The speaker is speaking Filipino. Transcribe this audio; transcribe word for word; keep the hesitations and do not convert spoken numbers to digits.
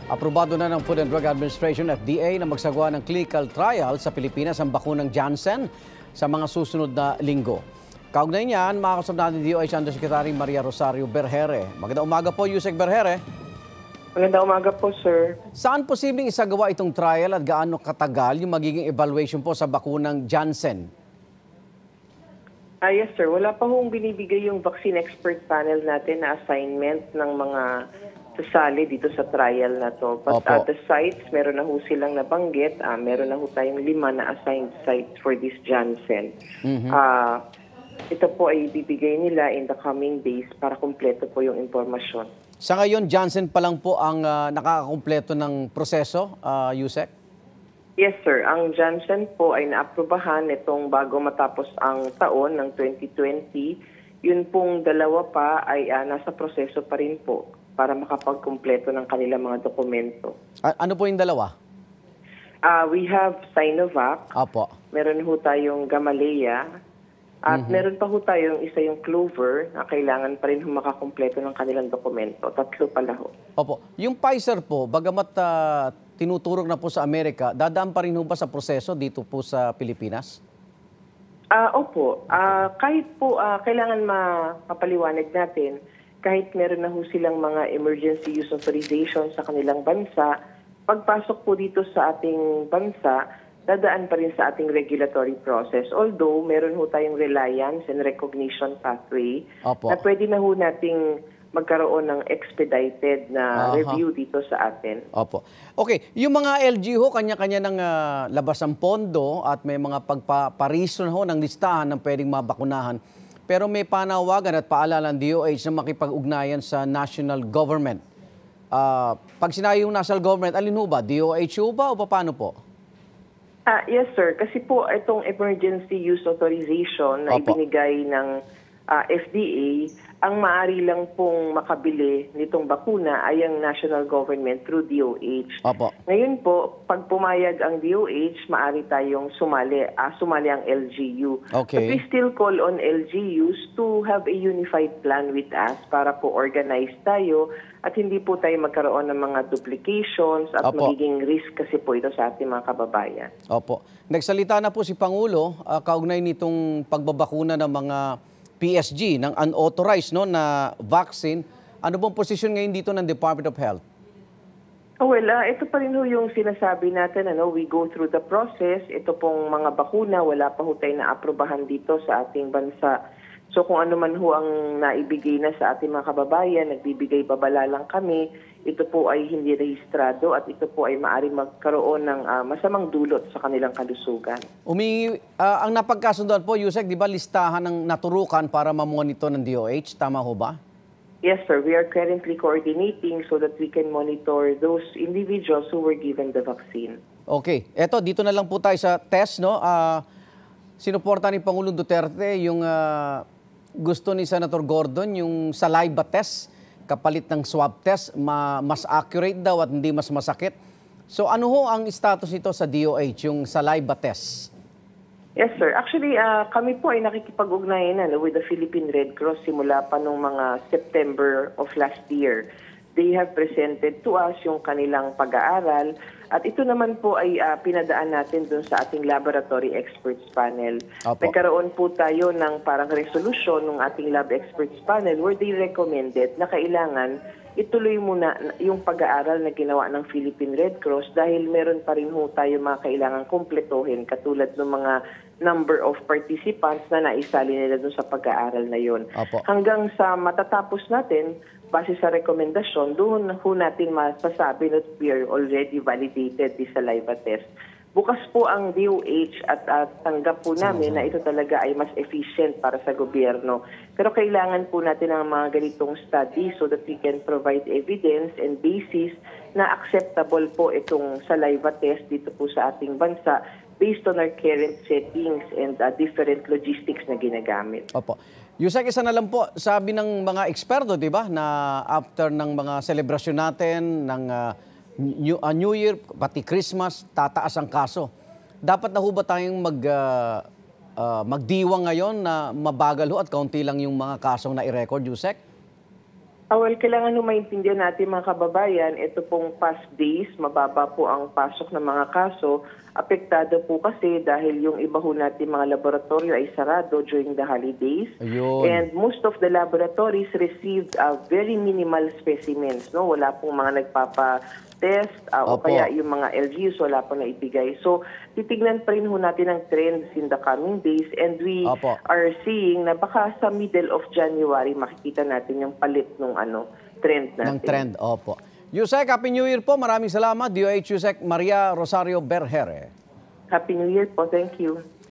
Aprobado na ng Food and Drug Administration, F D A, na magsagawa ng clinical trial sa Pilipinas ang bakunang Janssen sa mga susunod na linggo. Kaugnay niyan, makakasama natin D O H Undersecretary Maria Rosario Vergeire. Magandang umaga po, Usec Vergeire. Magandang umaga po, sir. Saan posibleng isagawa itong trial at gaano katagal yung magiging evaluation po sa bakunang Janssen? Ah, yes, sir. Wala pa hong binibigay yung vaccine expert panel natin na assignment ng mga sasali dito sa trial na to. But Opo. at the sites, meron na ho silang nabanggit. Ah, meron na ho tayong lima na assigned sites for this Janssen. Mm-hmm. Ah, ito po ay bibigay nila in the coming days para kumpleto po yung impormasyon. Sa ngayon, Janssen pa lang po ang uh, nakakakumpleto ng proseso, uh, Usec? Yes, sir. Ang Janssen po ay naaprubahan itong bago matapos ang taon ng twenty twenty. Yun pong dalawa pa ay uh, nasa proseso pa rin po para makapagkumpleto ng kanilang mga dokumento. A- ano po yung dalawa? Uh, we have Sinovac. Opo. Meron ho tayong Gamaleya. At mm-hmm. meron pa ho tayong isa yung Clover na kailangan pa rin makakumpleto ng kanilang dokumento. Tatlo pala ho. Opo. Yung Pfizer po, bagamat uh, tinuturok na po sa Amerika, dadaan pa rin ho ba sa proseso dito po sa Pilipinas? Ah, uh, opo. Uh, kahit po uh, kailangan mapaliwanag natin, kahit meron na ho silang mga emergency use authorization sa kanilang bansa, pagpasok po dito sa ating bansa, dadaan pa rin sa ating regulatory process. Although, meron ho tayong reliance and recognition pathway Opo. na pwede na ho nating magkaroon ng expedited na Aha. review dito sa atin. Opo. Okay, yung mga L G ho, kanya-kanya ng uh, labas ang pondo at may mga pagpapariso ho ng listahan ng pwedeng mabakunahan. Pero may panawagan at paalala ng D O H na makipag-ugnayan sa national government. Uh, pag sinabi yung national government, alin ho ba? D O H ho ba o paano po? Ah, yes, sir. Kasi po itong emergency use authorization na Opo. ibinigay ng uh, F D A, ang maaari lang pong makabili nitong bakuna ay ang national government through D O H. Opo. Ngayon po, pag pumayag ang D O H, maaari tayong sumali, ah, sumali ang L G U. Okay. But we still call on L G Us to have a unified plan with us para po organize tayo at hindi po tayo magkaroon ng mga duplications at Opo. magiging risk kasi po ito sa ating mga kababayan. Opo. Nagsalita na po si Pangulo uh, kaugnay nitong pagbabakuna ng mga P S G, ng unauthorized no, na vaccine. Ano bang posisyon ngayon dito ng Department of Health? Oh, well, uh, ito pa rin ho yung sinasabi natin, ano, we go through the process. Ito pong mga bakuna, wala pa ho tayo na-aprobahan dito sa ating bansa. So kung ano man ho ang naibigay na sa ating mga kababayan, nagbibigay babala lang kami, ito po ay hindi rehistrado at ito po ay maaaring magkaroon ng uh, masamang dulot sa kanilang kalusugan. Umi, uh, ang napagkasunduan po, Usec, di ba listahan ng naturukan para mamonitor ng D O H? Tama ho ba? Yes, sir. We are currently coordinating so that we can monitor those individuals who were given the vaccine. Okay. Eto, dito na lang po tayo sa test, no? Uh, sinuporta ni Pangulong Duterte yung uh, gusto ni Senator Gordon, yung saliva test, kapalit ng swab test, ma mas accurate daw at hindi mas masakit. So ano ho ang status nito sa D O H, yung saliva test? Yes, sir. Actually, uh, kami po ay nakikipag-ugnayan na with the Philippine Red Cross simula pa noong mga September of last year. They have presented to us yung kanilang pag-aaral at ito naman po ay uh, pinadaan natin dun sa ating laboratory experts panel. Opo. Nagkaroon po tayo ng parang resolution ng ating lab experts panel where they recommended na kailangan ituloy muna yung pag-aaral na ginawa ng Philippine Red Cross dahil meron pa rin ho tayo mga kailangan kumpletuhin katulad ng mga number of participants na naisali nila dun sa pag-aaral na yon. Hanggang sa matatapos natin, base sa rekomendasyon, doon ho natin masasabi that we are already validated this saliva test. Bukas po ang D O H at, at tanggap po namin na ito talaga ay mas efficient para sa gobyerno. Pero kailangan po natin ng mga ganitong study so that we can provide evidence and basis na acceptable po itong saliva test dito po sa ating bansa based on our current settings and uh, different logistics na ginagamit. Opo. Usec, isa na lang po, sabi ng mga eksperto, di ba, na after ng mga selebrasyon natin, ng uh, New, uh, New Year, pati Christmas, tataas ang kaso. Dapat na ho ba tayong mag, uh, uh, magdiwang ngayon na mabagal ho at kaunti lang yung mga kasong na i-record, Usec? Ah, well, kailangan nung maintindihan natin mga kababayan, ito pong past days, mababa po ang pasok ng mga kaso. Apektado po kasi dahil yung iba ho natin mga laboratorio ay sarado during the holidays. Ayun. And most of the laboratories received uh, very minimal specimens. No? Wala pong mga nagpapa-test uh, o Opo. kaya yung mga L G Us wala pong naibigay. So titignan pa rin ho natin ang trends in the coming days and we Opo. are seeing na baka sa middle of January makikita natin yung palit ng ano trend natin. Ng trend, opo. Usec, Happy New Year po. Maraming salamat. D O H Usec Maria Rosario Vergeire. Happy New Year po. Thank you.